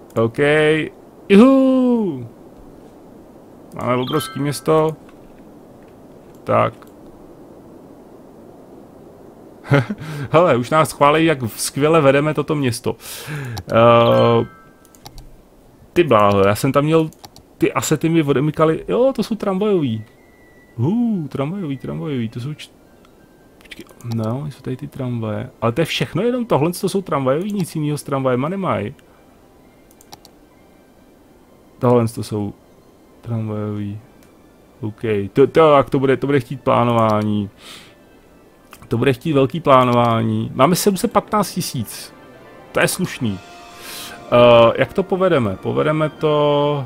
OK. Juhu! Máme obrovský město. Tak. Hele, už nás chválí, jak skvěle vedeme toto město. Ty bláho, já jsem tam měl ty asety mi odemykaly. Jo, to jsou tramvajový. Tramvajový, to jsou počkej, no, jsou tady ty tramvaje. Ale to je všechno, jenom tohle, to jsou tramvajový, nic jiného s tramvajema nemají. Tohle to jsou tramvajový. OK, to bude chtít plánování. To bude chtít velký plánování. Máme 715 000. To je slušný. Jak to povedeme? Povedeme to...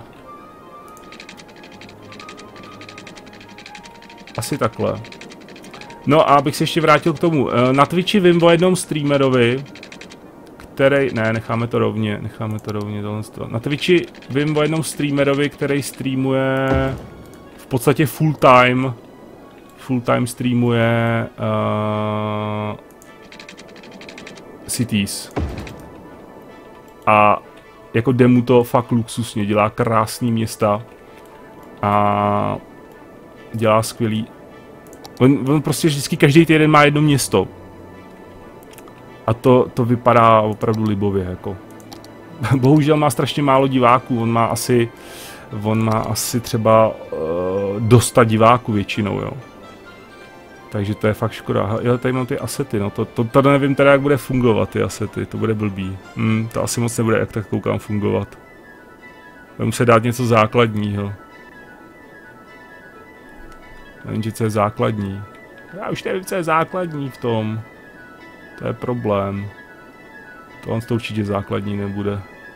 Asi takhle. No a abych se ještě vrátil k tomu. Na Twitchi vím o jednom streamerovi, který... Ne, necháme to rovně. Na Twitchi vím o jednom streamerovi, který streamuje v podstatě full time streamuje Cities. A jako jde mu to fakt luxusně, dělá krásný města a dělá skvělý. On prostě vždycky každý týden má jedno město. A to vypadá opravdu libově jako. Bohužel má strašně málo diváků, on má asi třeba do 100 diváků většinou, jo. Takže to je fakt škoda. Jo, tady mám ty asety, no to nevím teda, jak bude fungovat ty asety, to bude blbý. To asi moc nebude, jak tak koukám, fungovat. Bude muset dát něco základního. Nevím, co je základní. Já už nevím, co je základní v tom. To je problém. Tohle to určitě základní nebude.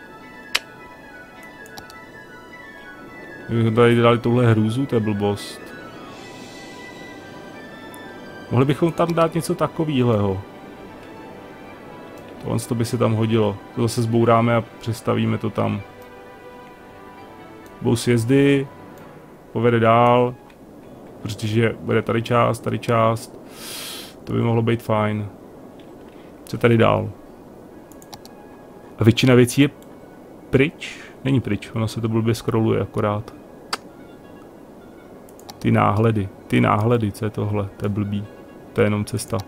Kdybychom tady dali touhle hrůzu, to je blbost. Mohli bychom tam dát něco takového. Tohle by se tam hodilo. To zase zbouráme a přestavíme to tam. Budou sjezdy. Povede dál. Protože bude tady část. To by mohlo být fajn. Co tady dál? A většina věcí je pryč? Není pryč, ono se to blbě scrolluje akorát. Ty náhledy, co je tohle? To je blbý. To je jenom cesta.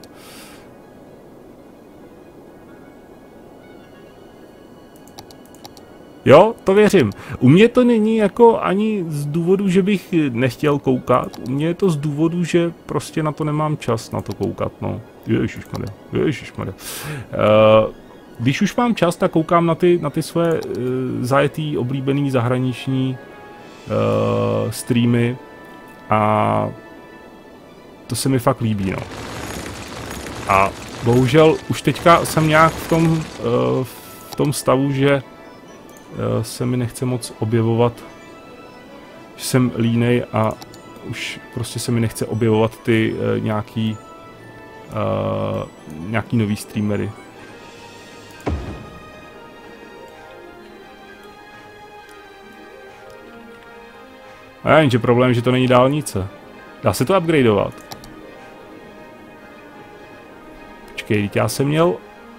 Jo, to věřím. U mě to není jako ani z důvodu, že bych nechtěl koukat. U mě je to z důvodu, že prostě na to nemám čas na to koukat, no. Ježišmarja. Když už mám čas, tak koukám na ty své zajetý, oblíbený zahraniční streamy a to se mi fakt líbí, no. A bohužel už teďka jsem nějak v tom stavu, že se mi nechce moc objevovat, že jsem línej a už prostě se mi nechce objevovat ty nějaký nový streamery. A jenže problém, že to není dálnice. Dá se to upgradeovat. Počkej, teď já jsem měl...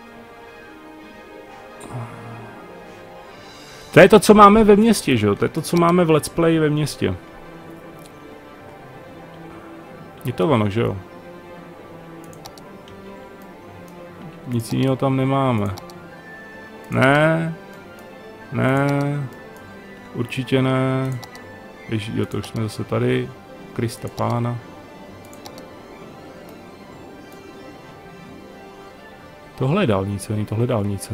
To je to, co máme ve městě, že jo? To je to, co máme v Let's Play ve městě. Je to ono, že jo? Nic jiného tam nemáme. Ne. Určitě ne. Ježí, jo, to už jsme zase tady. Krista pána. Tohle je dálnice, není tohle dálnice?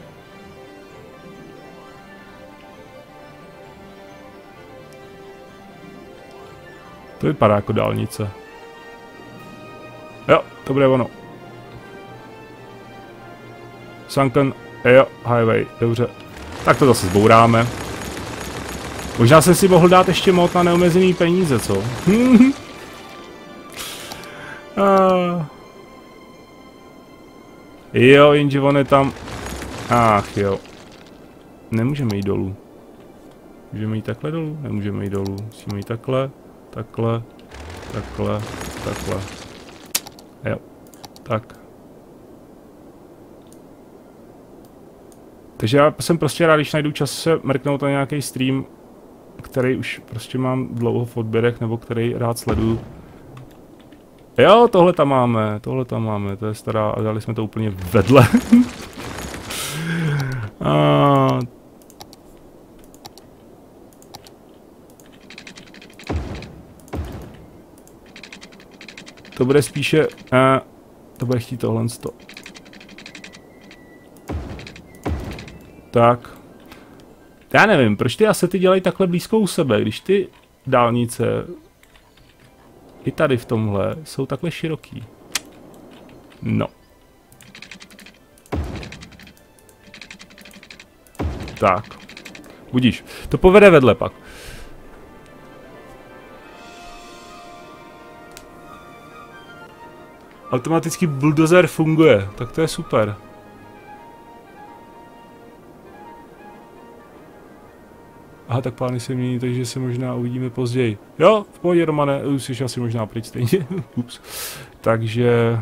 To vypadá jako dálnice. Jo, to bude ono. Sunken, jo, highway, dobře. Tak to zase zbouráme. Možná jsem si mohl dát ještě mod na neomezený peníze, co? Jo, jenže on je tam... Ach jo. Nemůžeme jít dolů. Můžeme jít takhle dolů? Nemůžeme jít dolů. Musíme jít takhle. Takhle. Jo. Tak. Takže já jsem prostě rád, když najdu čas se mrknout na nějaký stream, který už prostě mám dlouho v odběrech, nebo který rád sleduju. Jo, tohle tam máme, to je stará, a dali jsme to úplně vedle. To bude spíše, to bude chtít tohle. Tak. Já nevím, proč ty asety dělají takhle blízko u sebe, když ty dálnice i tady v tomhle jsou takhle široký. No. Tak. Budíš. To povede vedle pak. Automatický buldozer funguje, tak to je super. Aha, tak plány se mění, takže se možná uvidíme později. Jo, v pohodě, Romane, už jsi asi možná pryč stejně. Ups. Takže...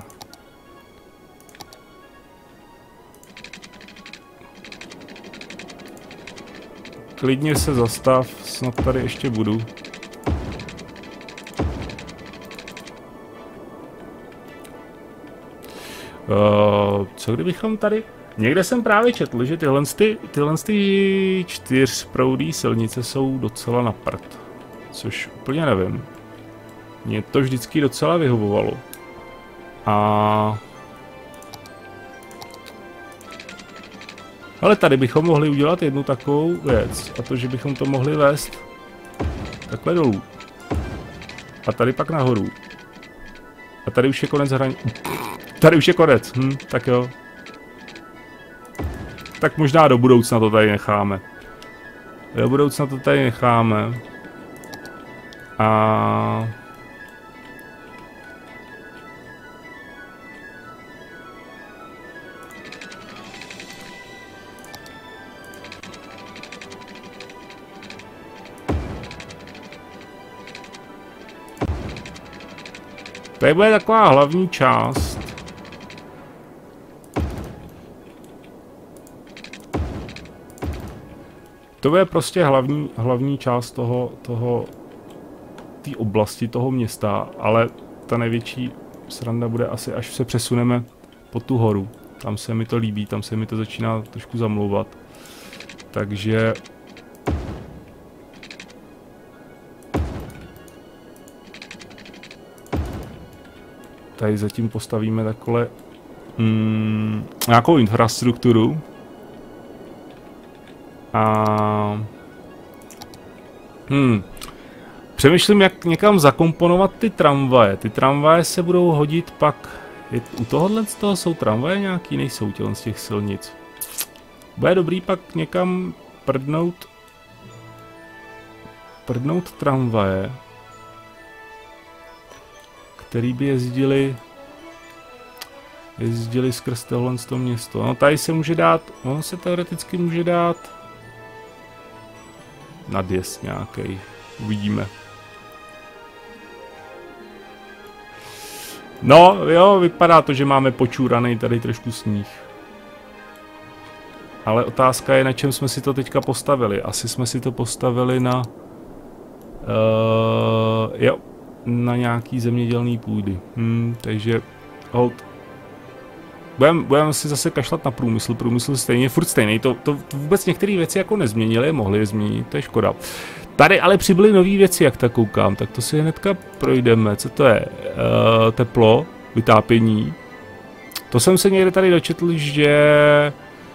Klidně se zastav, snad tady ještě budu. Co kdybychom tady... Někde jsem právě četl, že tyhle čtyřproudý silnice jsou docela na prd. Což úplně nevím. Mně to vždycky docela vyhovovalo. Ale tady bychom mohli udělat jednu takovou věc. A to, že bychom to mohli vést takhle dolů. A tady pak nahoru. A tady už je konec hraní. Tady už je konec. Tak jo. Tak možná do budoucna to tady necháme. Do budoucna to tady necháme. A... Tady bude taková hlavní část. To je prostě hlavní část té oblasti toho města, ale ta největší sranda bude asi, až se přesuneme po tu horu. Tam se mi to líbí, tam se mi to začíná trošku zamlouvat. Takže... Tady zatím postavíme takhle nějakou infrastrukturu. Přemýšlím, jak někam zakomponovat ty tramvaje. Ty tramvaje se budou hodit pak... U tohohle z toho jsou tramvaje nějaký? Nejsou z těch silnic. Bude dobrý pak někam prdnout tramvaje, který by jezdili skrz tohle město. No tady se může dát, on se teoreticky může dát nadjezd nějaký. Uvidíme. No jo, vypadá to, že máme počůraný tady trošku sníh. Ale otázka je, na čem jsme si to teďka postavili. Asi jsme si to postavili na... jo, na nějaký zemědělný půdy. Takže hold. Budeme si zase kašlat na průmysl. Průmysl stejně, furt stejný. To vůbec některé věci jako nezměnili, mohli je změnit, to je škoda. Tady ale přibyly nové věci, jak tak koukám, tak to si hnedka projdeme. Co to je? Teplo, vytápění. To jsem se někde tady dočetl, že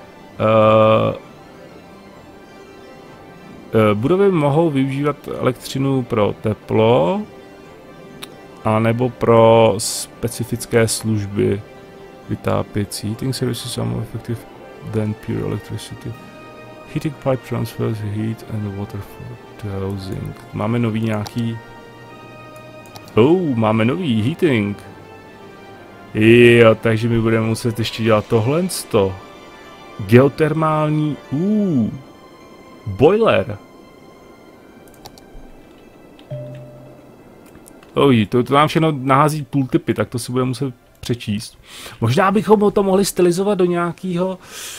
budovy mohou využívat elektřinu pro teplo, anebo pro specifické služby vytápěcí. Heating services are more effective than pure electricity. Heating pipe transfers heat and water for housing. Máme nový nějaký... máme nový heating. Jo, takže my budeme muset ještě dělat tohle. Geotermální... boiler. To nám všechno nahází tooltipy, tak to si budeme muset přečíst. Možná bychom to mohli stylizovat do nějakého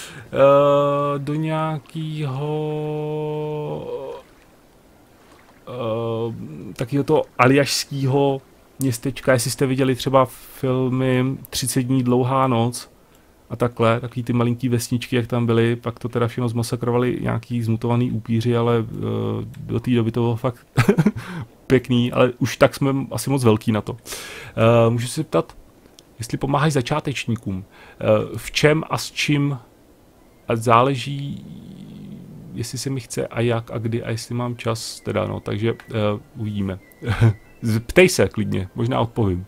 takového to aljašského městečka, jestli jste viděli třeba filmy 30 dní dlouhá noc a takhle, takový ty malinký vesničky, jak tam byly, pak to teda všechno zmasakrovali nějaký zmutovaný upíři, ale do té doby to bylo fakt pěkný, ale už tak jsme asi moc velký na to. Můžu se ptat, jestli pomáhají začátečníkům, v čem a s čím a záleží, jestli se mi chce a jak a kdy a jestli mám čas, teda no, takže uvidíme. Ptej se klidně, možná odpovím.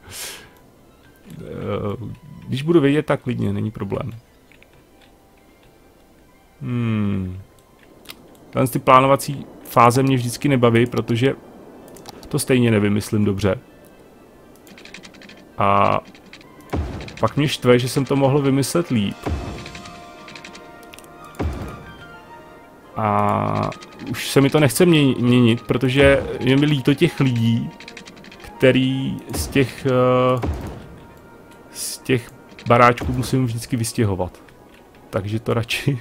Když budu vědět, tak klidně, není problém. Ty plánovací fáze mě vždycky nebaví, protože to stejně nevymyslím dobře. A pak mě štve, že jsem to mohl vymyslet líp. A už se mi to nechce měnit, protože je mi líto těch lidí, který z těch baráčků musím vždycky vystěhovat. Takže to radši...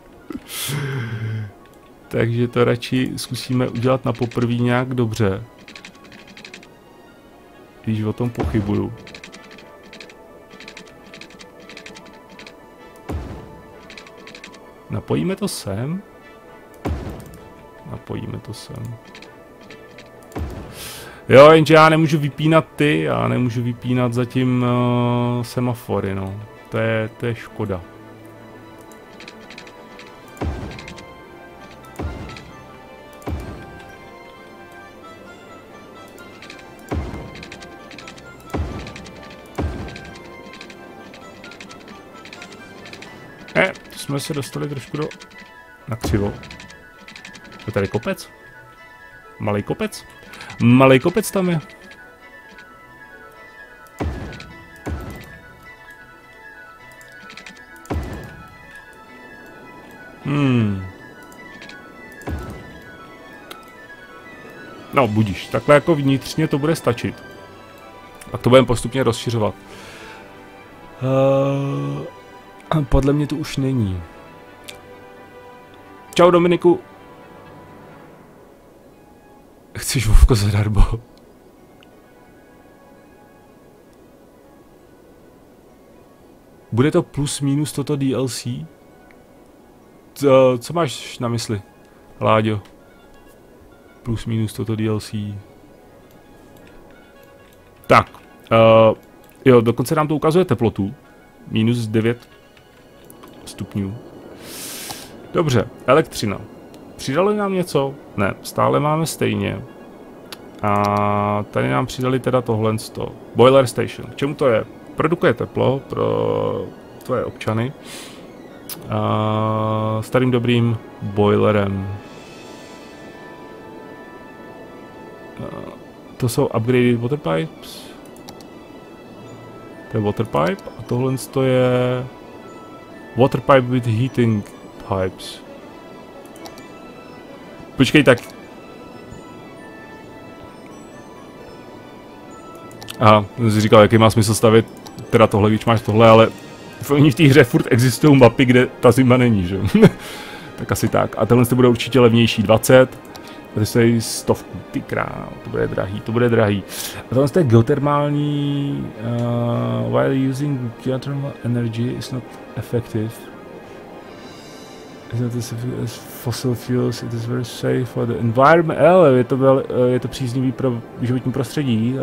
Takže to radši zkusíme udělat na poprvé nějak dobře. Když o tom pochybuju. Napojíme to sem. Napojíme to sem. Jo, jenže já nemůžu vypínat já nemůžu vypínat zatím semafory, no. To je škoda. To jsme se dostali trošku na křivo. Je tady kopec? Malej kopec? Malej kopec tam je. No, budíš. Takhle jako vnitřně to bude stačit. Pak to budeme postupně rozšiřovat. Podle mě to už není. Čau Dominiku. Chceš Vovko zadarmo? Bude to plus minus toto DLC? Co máš na mysli, Láďo? Plus minus toto DLC. Tak. Jo, dokonce nám to ukazuje teplotu. Minus 9 stupňů. Dobře, elektřina. Přidali nám něco? Ne, stále máme stejně. A tady nám přidali teda tohle. Boiler station. K čemu to je? Produkuje teplo pro tvoje občany. Starým dobrým boilerem. To jsou upgraded water pipes. To je water pipe a tohle je water pipe with heating pipes. Počkej, tak. Aha, jsem si říkal, jaký má smysl stavit teda tohle, když máš tohle, ale v té hře furt existují mapy, kde ta zima není, že? Tak asi tak. A tohle bude určitě levnější, 20. A to je 100, ty král, to bude drahý. A tohle je geotermální, while using geothermal energy is not effective. As fossil fuels, it is very safe for the environment. Je to příznivý pro životní prostředí.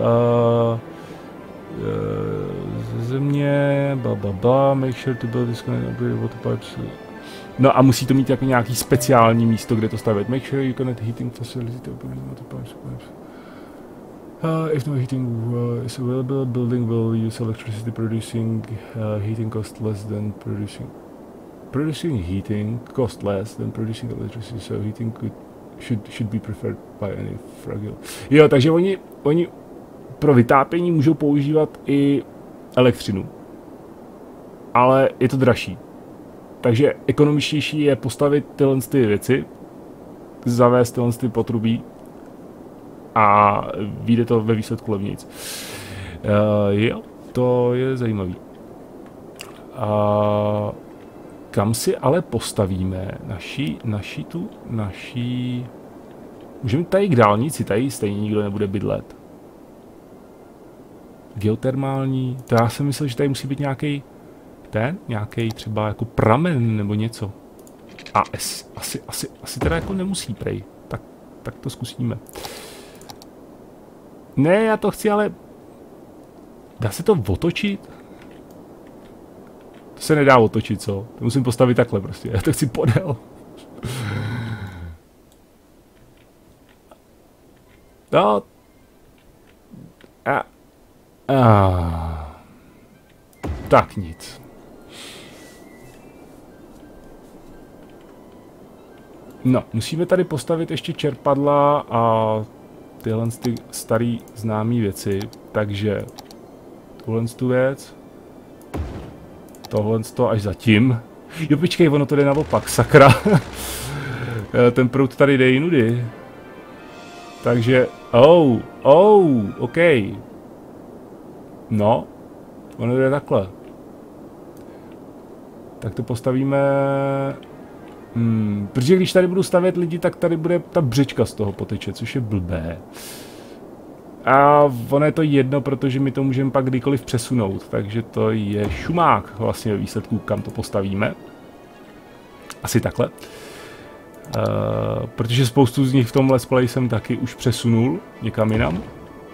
Země, make sure to build this kind of water pipes. No a musí to mít jako nějaký speciální místo, kde to stavět. Make sure you connect heating facility to water pipes. If no heating is available, building will use electricity producing heating cost less than producing heating cost less than producing electricity, so heating should be preferred by any fragile. Jo, takže oni pro vytápění můžou používat i elektřinu. Ale je to dražší. Takže ekonomičtější je postavit tyhle věci, zavést tyhle potrubí a vyjde to ve výsledku levnějc. Jo. To je zajímavý. A kam si ale postavíme naší... Můžeme tady k dálnici, tady stejně nikdo nebude bydlet. Geotermální, to já jsem myslel, že tady musí být nějaký třeba jako pramen nebo něco. A asi teda jako nemusí, prej. Tak to zkusíme. Ne, já to chci, ale... Dá se to otočit? To se nedá otočit, co? To musím postavit takhle prostě, já to chci podél. No. Tak nic. No, musíme tady postavit ještě čerpadla a tyhle ty staré známé věci, takže tuhle tu věc, tohle až zatím. Jo, počkej, ono to jde naopak, sakra. Ten proud tady jde jinudy. Takže, OK. No, ono jde takhle. Tak to postavíme... protože když tady budu stavět lidi, tak tady bude ta břečka z toho poteče, což je blbé. A ono je to jedno, protože my to můžeme pak kdykoliv přesunout, takže to je šumák vlastně ve výsledku, kam to postavíme. Asi takhle. Protože spoustu z nich v tom let's play jsem taky už přesunul někam jinam.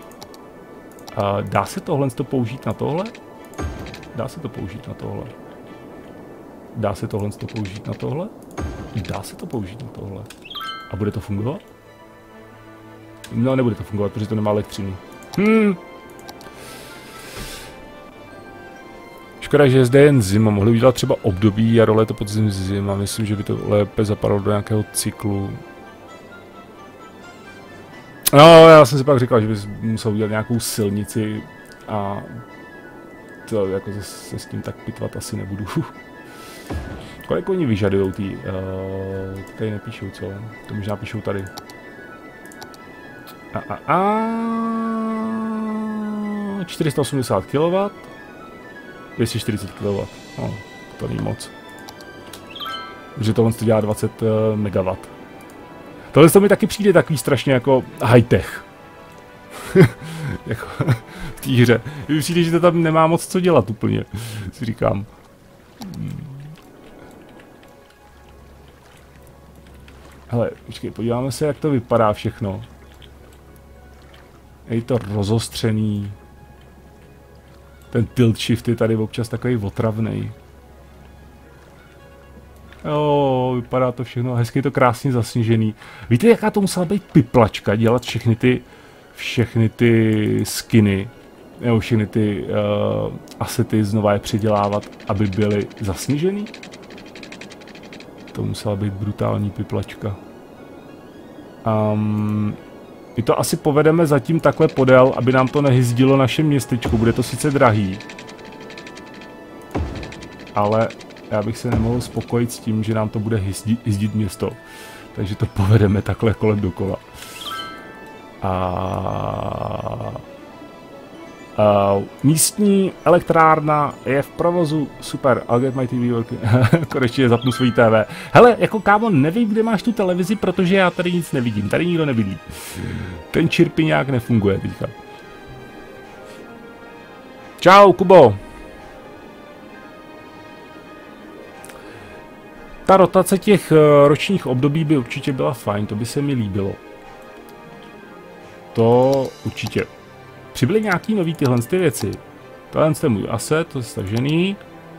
Dá se tohle použít na tohle? Dá se to použít na tohle. Dá se tohle použít na tohle? Dá se to použít na tohle. A bude to fungovat? No, nebude to fungovat, protože to nemá elektřinu. Škoda, že je zde jen zima. Mohli udělat třeba období jaro, léto, podzim, zima. Myslím, že by to lépe zapadalo do nějakého cyklu. No, já jsem si pak říkal, že bys musel udělat nějakou silnici a to jako se s tím tak pitvat asi nebudu. Kolik oni vyžadujou ty? Tady nepíšou, co? To možná píšou tady. 480 kW. 240 kW. No, to není moc. Protože tohle to dělá 20 MW. Tohle to mi taky přijde takový strašně jako high-tech. Jako v té hře. Mně přijde, že to tam nemá moc co dělat úplně, si říkám. Hele, počkej, podíváme se, jak to vypadá všechno. Je to rozostřený. Ten tilt shift je tady občas takový otravnej. Jo, vypadá to všechno hezky, je to krásně zasněžený. Víte, jaká to musela být piplačka dělat všechny ty skiny, nebo všechny ty asety znova je předělávat, aby byly zasněžený? To musela být brutální piplačka. My to asi povedeme zatím takhle podél, aby nám to nehyzdilo naše městečko. Bude to sice drahý. Ale já bych se nemohl spokojit s tím, že nám to bude hyzdit město. Takže to povedeme takhle kolem dokola. Místní elektrárna je v provozu, super, I'll get my TV working. Konečně zapnu svůj TV. Hele, jako kámo, nevím, kde máš tu televizi, protože já tady nic nevidím, tady nikdo nebydlí. Ten čirpy nějak nefunguje teďka. Čau, Kubo. Ta rotace těch ročních období by určitě byla fajn, to by se mi líbilo. To určitě. Přibyly nějaký nový tyhle ty věci. Tohle je můj asset, to je stažený.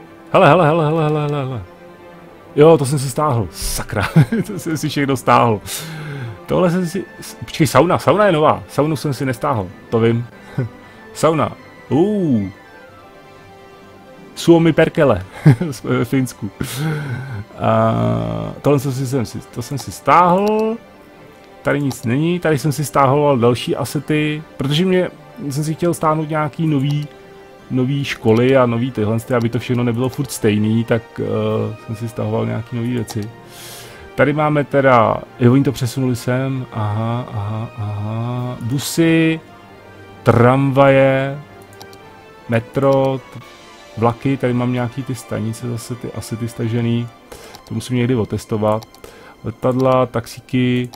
Hele. Jo, to jsem si stáhl. Sakra, to jsem si všechno stáhl. Tohle jsem si... Počkej, sauna je nová. Saunu jsem si nestáhl, to vím. Sauna. Suomi perkele. V Finsku. Tohle jsem si stáhl. Tady nic není, tady jsem si stáhl další asety, protože jsem si chtěl stáhnout nějaký nový školy a nový tyhle, aby to všechno nebylo furt stejný, tak jsem si stahoval nějaký nový věci. Tady máme teda, jo, oni to přesunuli sem, aha, busy, tramvaje, metro, vlaky, tady mám nějaký ty stanice, zase asi ty stažený. To musím někdy otestovat. Letadla, taxíky.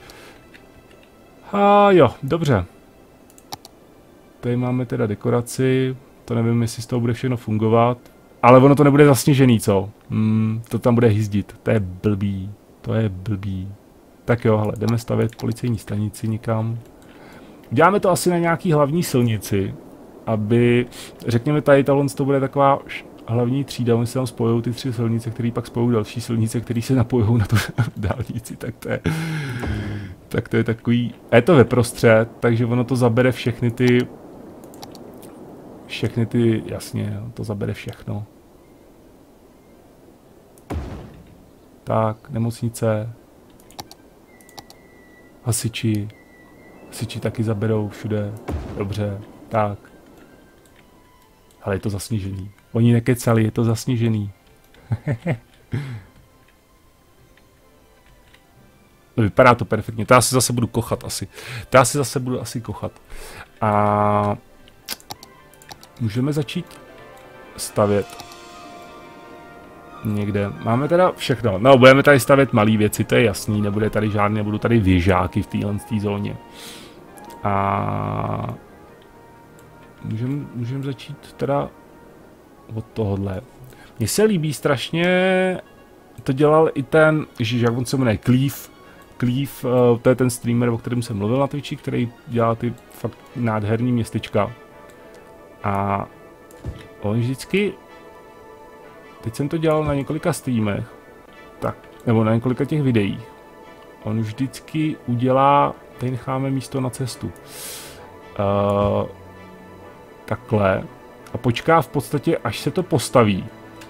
A jo, dobře. Tady máme teda dekoraci. To nevím, jestli z toho bude všechno fungovat. Ale ono to nebude zasněžený, co? To tam bude hyzdit. To je blbý. To je blbý. Tak jo, hele, jdeme stavět policejní stanici někam. Děláme to asi na nějaký hlavní silnici, aby, řekněme, tady to bude taková hlavní třída, oni se tam spojou ty 3 silnice, které pak spojou další silnice, které se napojou na tu dálnici, tak to je takový, a je to ve prostřed, takže ono to zabere všechny ty, jasně, to zabere všechno. Tak, nemocnice, hasiči taky zaberou všude, dobře, tak. Ale je to zasněžený. Oni nekecali, je to zasněžený. Vypadá to perfektně. To já si zase budu kochat asi. Kochat. A můžeme začít stavět někde. Máme teda všechno. No, budeme tady stavět malé věci, to je jasný. Nebude tady žádný, nebudou tady věžáky v téhle zóně. A můžeme začít teda od tohohle. Mně se líbí strašně, to dělal i ten, ježiš, jak on se jmenuje, Cleve, to je ten streamer, o kterém jsem mluvil na Twitchi, který dělá ty fakt nádherný městečka. A on vždycky, teď jsem to dělal na několika streamech, tak, nebo na několika těch videích, on vždycky udělá, tady necháme místo na cestu, takhle, a počká v podstatě, až se to postaví.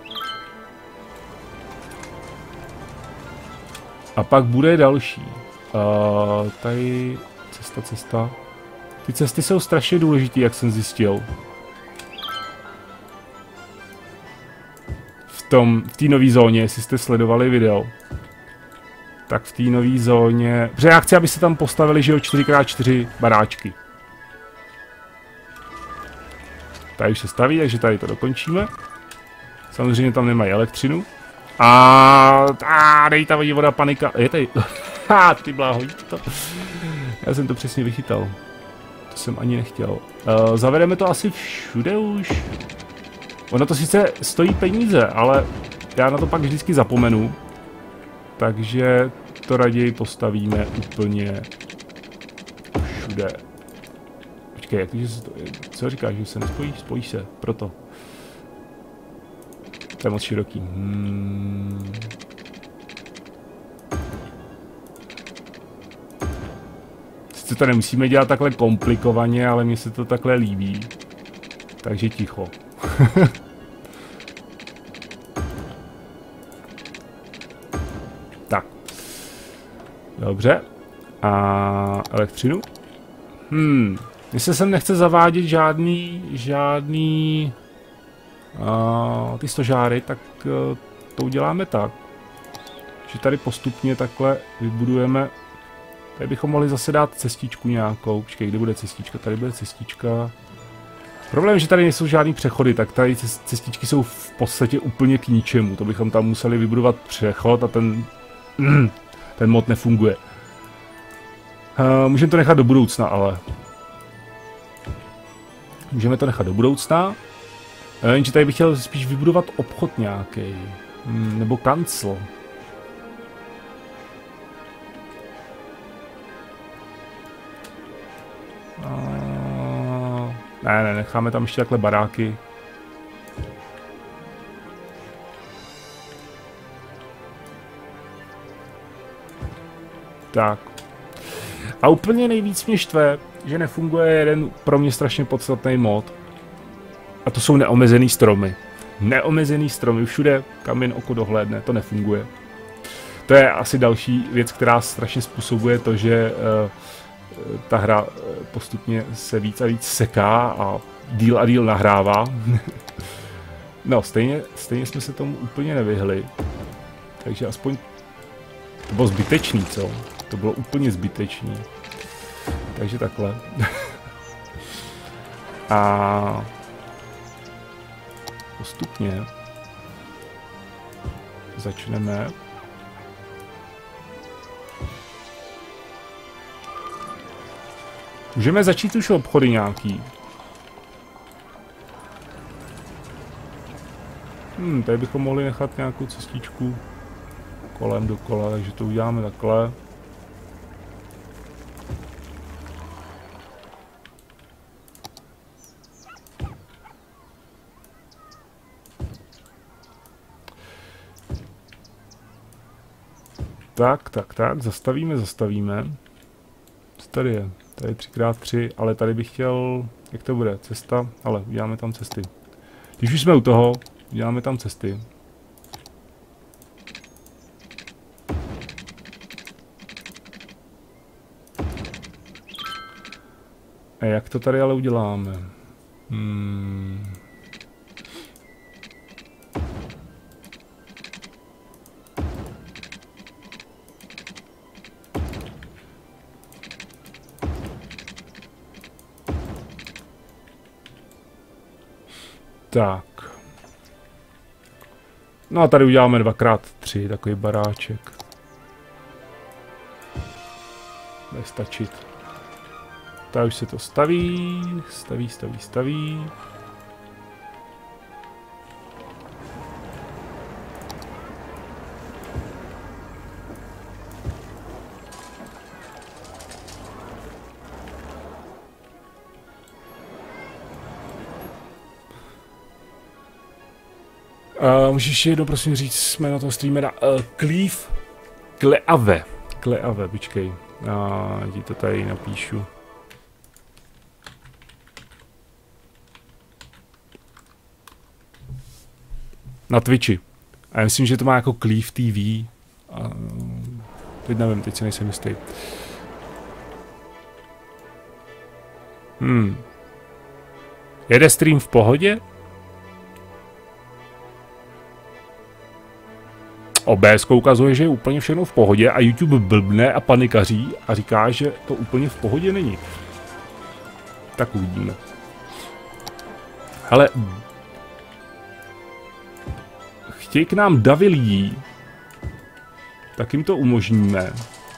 A pak bude další. Tady cesta. Ty cesty jsou strašně důležité, jak jsem zjistil. V té nové zóně, jestli jste sledovali video. Tak v té nové zóně... Protože já chci, aby se tam postavili, že jo, 4x4 baráčky. Tady už se staví, takže tady to dokončíme. Samozřejmě tam nemají elektřinu. Dej ta voda, panika. Je tady. Ty bláho, to. Já jsem to přesně vychytal. To jsem ani nechtěl. Zavedeme to asi všude už. Ono to sice stojí peníze, ale já na to pak vždycky zapomenu. Takže to raději postavíme úplně všude. Počkej, jak to, se to, co říkáš, že se nespojíš? Spojíš se, proto. To je moc široký. Sice to nemusíme dělat takhle komplikovaně, ale mně se to takhle líbí. Takže ticho. Tak. Dobře. A elektřinu? Jestli sem nechce zavádět žádný ty stožáry, tak to uděláme tak, že tady postupně takhle vybudujeme. Tady bychom mohli zase dát cestičku nějakou. Počkej, kde bude cestička? Tady bude cestička. Problém je, že tady nejsou žádný přechody, tak tady cestičky jsou v podstatě úplně k ničemu. To bychom tam museli vybudovat přechod a ten mod nefunguje. Můžeme to nechat do budoucna, ale... Můžeme to nechat do budoucna. Jenže tady bych chtěl spíš vybudovat obchod nějaký. Nebo kancel. Ne, necháme tam ještě takhle baráky. Tak. A úplně nejvíc mě štve, že nefunguje jeden pro mě strašně podstatný mod. A to jsou neomezený stromy. Neomezený stromy, všude, kam jen oko dohlédne, to nefunguje. To je asi další věc, která strašně způsobuje to, že ta hra postupně se víc a víc seká a díl nahrává. No, stejně jsme se tomu úplně nevyhli. Takže aspoň to bylo zbytečný, co? To bylo úplně zbytečný. Takže takhle. A postupně začneme můžeme začít už obchody nějaký. Tady bychom mohli nechat nějakou cestičku kolem dokola, takže to uděláme takhle. Tak, zastavíme. Co tady je? Tady 3x3, ale tady bych chtěl, jak to bude, cesta, ale uděláme tam cesty. Když už jsme u toho, uděláme tam cesty. A jak to tady ale uděláme? Tak. No a tady uděláme 2x3, takový baráček. Bude stačit. Tady už se to staví. Můžeš jedno prosím říct jméno toho streamera? Kleave, počkej. Ti to tady napíšu. Na Twitchi. A já myslím, že to má jako Cleave TV. Teď nevím, teď si nejsem jistý. Jede stream v pohodě? OBS ukazuje, že je úplně všechno v pohodě a YouTube blbne a panikaří a říká, že to úplně v pohodě není. Tak uvidíme. Hele, chtějí k nám davy lidí, tak jim to umožníme.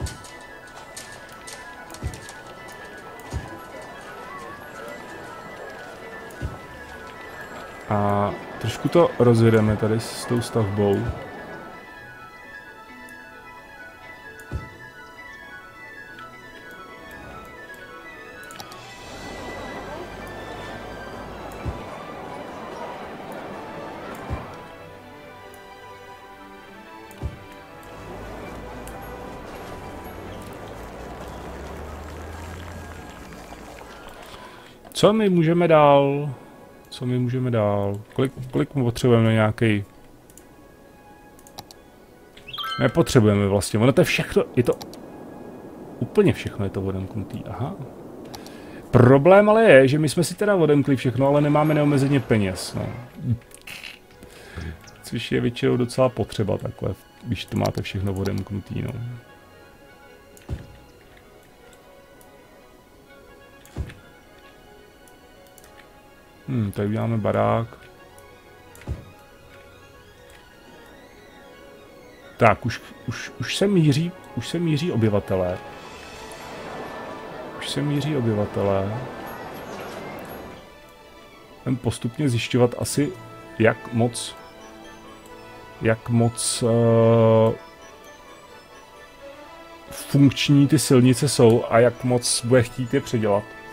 A trošku to rozjedeme tady s tou stavbou. Co my můžeme dál? Kolik potřebujeme nějaký? Nepotřebujeme vlastně, ono to je všechno, je to... Úplně všechno je to odemknutý, aha. Problém ale je, že my jsme si teda odemkli všechno, ale nemáme neomezeně peněz, no. Což je většinou docela potřeba takhle, když to máte všechno odemknutý, no. Tady uděláme barák. Tak, už se míří obyvatelé. Budeme postupně zjišťovat asi, jak moc funkční ty silnice jsou a jak moc bude chtít je předělat.